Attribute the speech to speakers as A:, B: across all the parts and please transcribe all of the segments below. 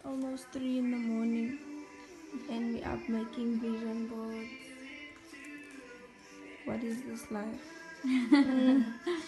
A: almost 3 in the morning and we're up making vision boards. What is this life?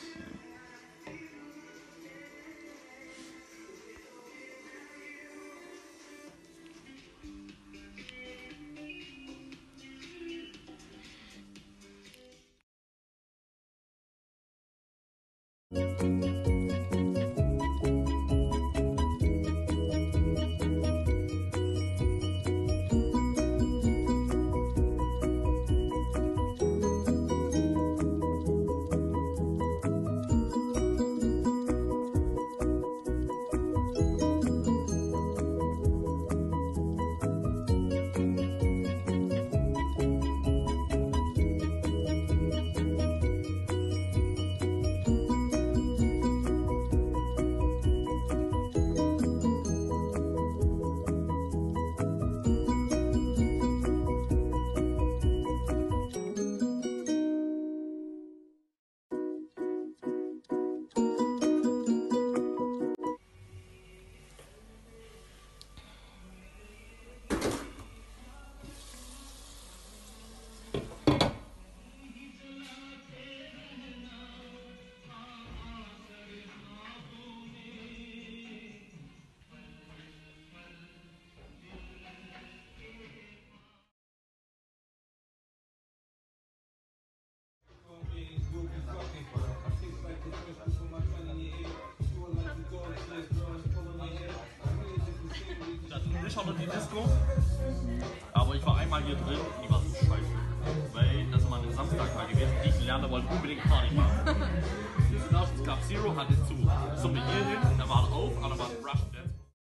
B: Schon in die Disco, aber ich war einmal hier drin und die war so scheiße, weil das war ein Samstag mal gewesen. Ich lerne, wollte unbedingt Party machen. Das Club Zero hatte zu. Sind wir hier hin, da war auf, aber da war ein Rush Dance.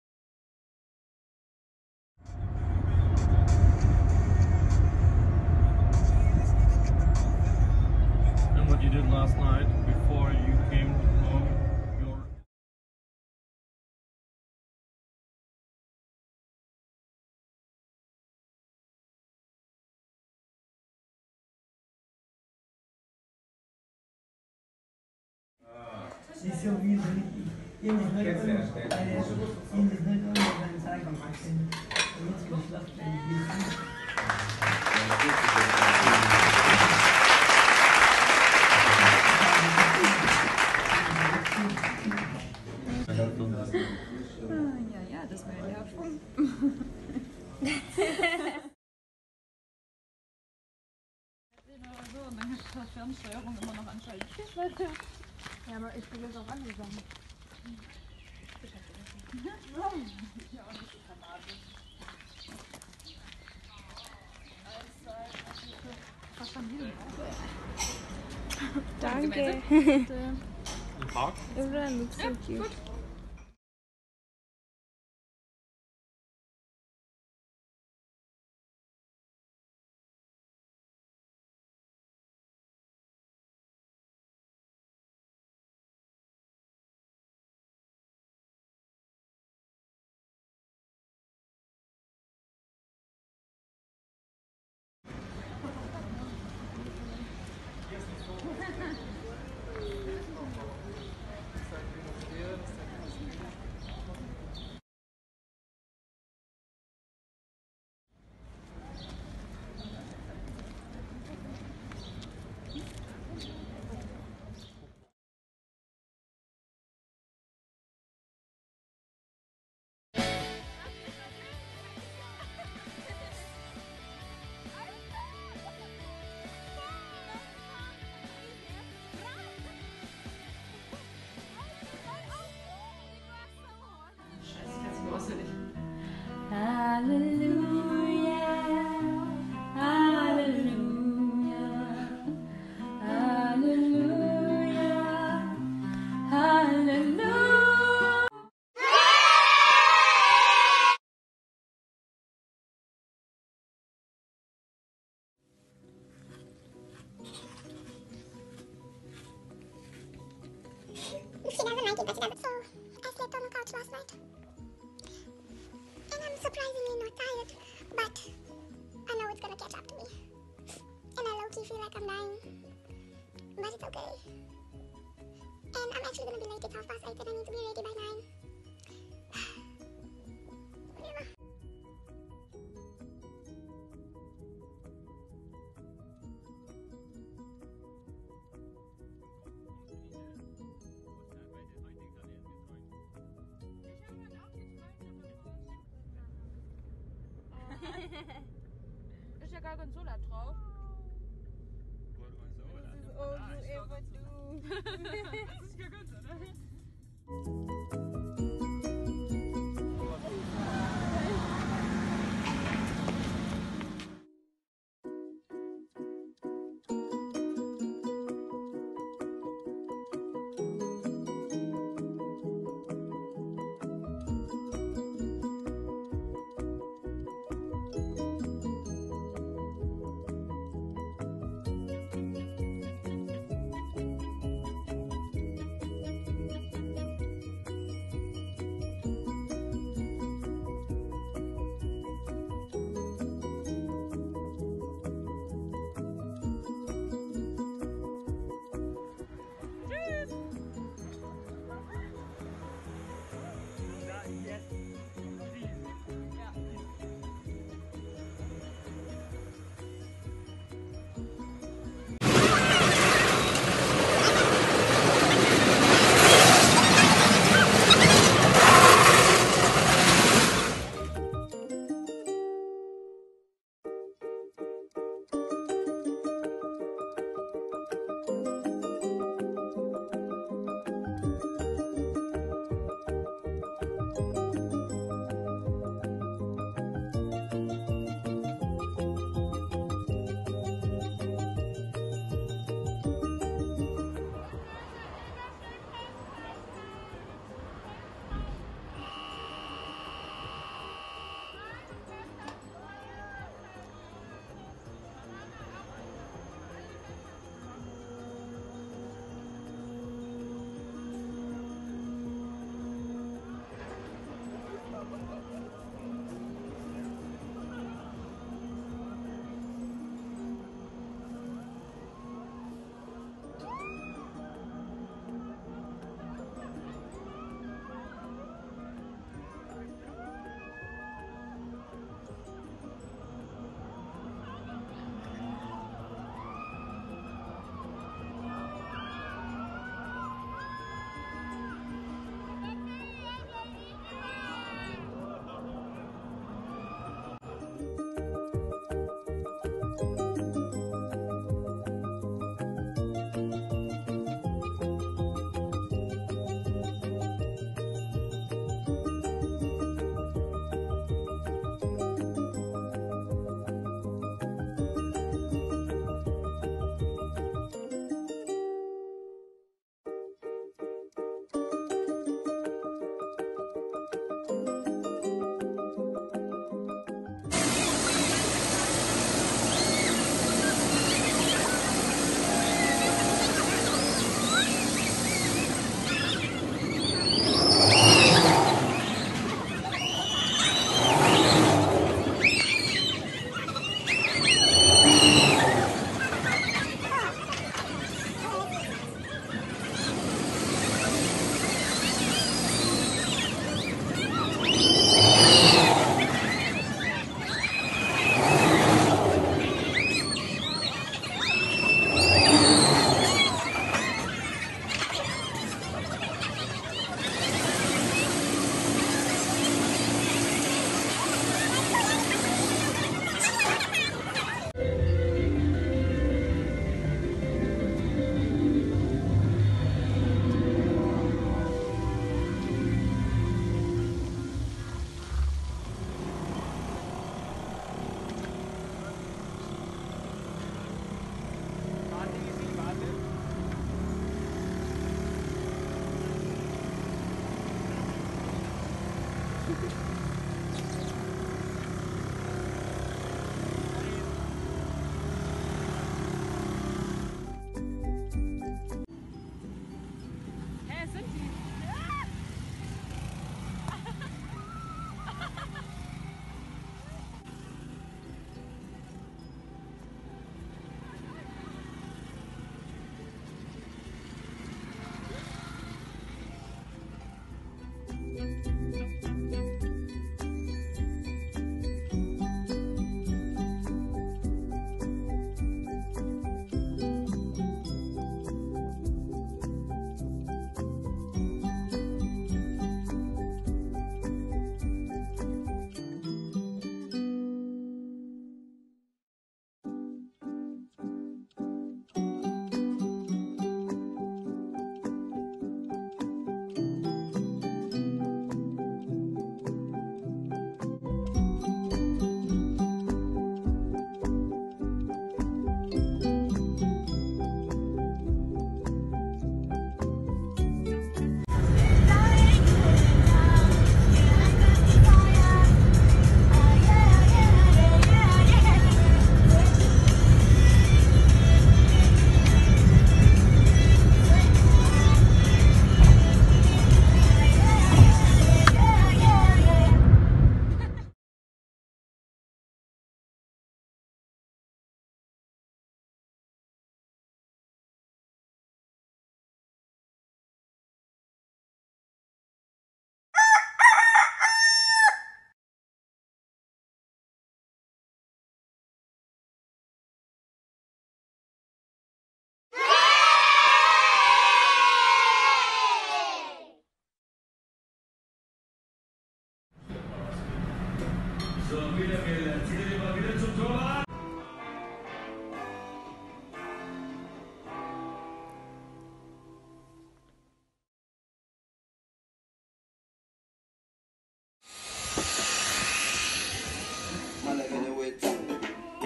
B: And what you did last night before you came home?
C: Ist so wie so in den Rücken, dann sagen wir, jetzt geschlafen.
D: Ja, das wäre der Absprung. So, und dann kannst du Fernsteuerung immer noch anschalten.
E: Ja, aber ich spiele jetzt auch andere Sachen.
D: Ja, das ist dramatisch. Was haben die denn?
A: Danke.
B: Im Park?
A: Everyone looks so cute.
D: Gut.
F: Surprisingly not tired, but I know it's gonna catch up to me. And I low-key feel like I'm dying. But it's okay. And I'm actually gonna be late. It's 8:30 and I need to be ready by 9.
E: Consola drauf.
D: Das
E: ist all you ever do.
D: Das ist gegönnt, oder?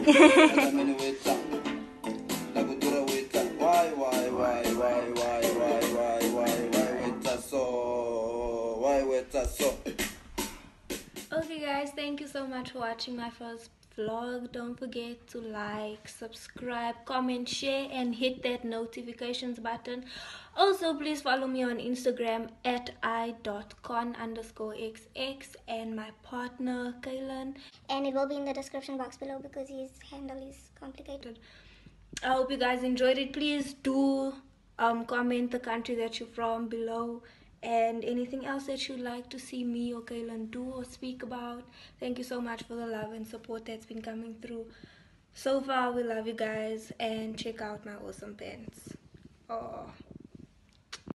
A: Okay guys, thank you so much for watching my first vlog. Don't forget to like, subscribe, comment, share, and hit that notifications button. Also, please follow me on Instagram at i.con_xx and my partner Callen.
F: And it will be in the description box below because his handle is complicated.
A: I hope you guys enjoyed it. Please do comment the country that you're from below, and anything else that you'd like to see me or Callen do or speak about. Thank you so much for the love and support that's been coming through so far. We love you guys, and check out my awesome pants. Oh.